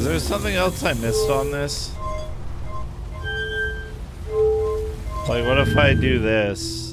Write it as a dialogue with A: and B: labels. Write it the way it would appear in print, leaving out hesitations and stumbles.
A: Is there something else I missed on this? Like, what if I do this?